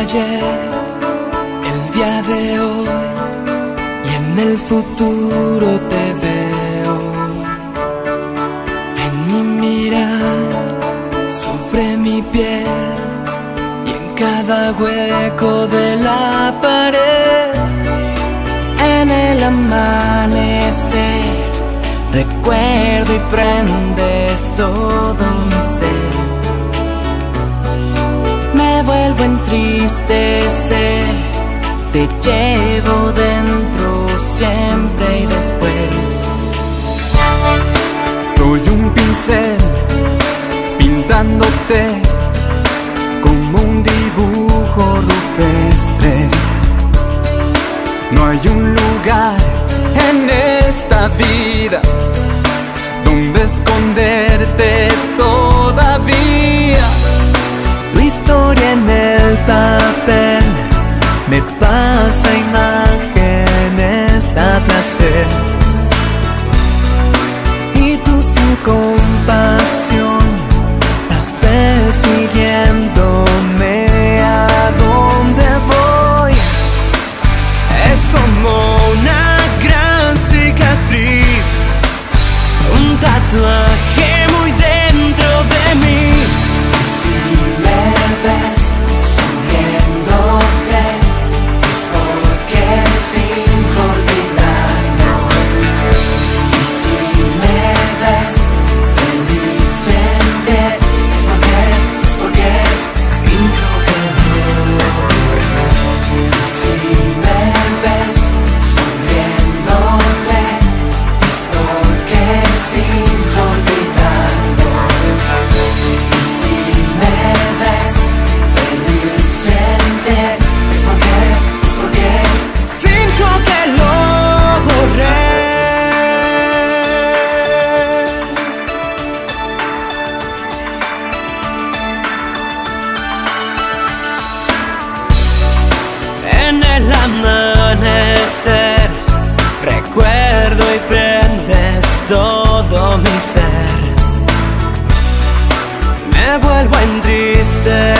ayer, el día de hoy y en el futuro te veo. En mi mirar sufre mi piel y en cada hueco de la pared. En el amanecer recuerdo y prendes todo mi ser. Me vuelvo a entristecer, te llevo dentro siempre y después. Soy un pincel pintándote como un dibujo rupestre. No hay un lugar en esta vida donde esconderte todavía. Tu historia en el papel me pasa imágenes a placer, y tú sin compasión estás persiguiéndome a donde voy. Es como una gran cicatriz, un tatuaje muy dentro de mí. Si me ves sonriéndote, es porque finjo olvidarlo. Y si me ves feliz en pie, es porque finjo que no. Si me ves sonriéndote, es porque finjo olvidarlo. Y si me ves feliz en pie, es porque finjo que lo borré. En el amanecer recuerdo y prendes todo mi ser. Me vuelvo a entristecer,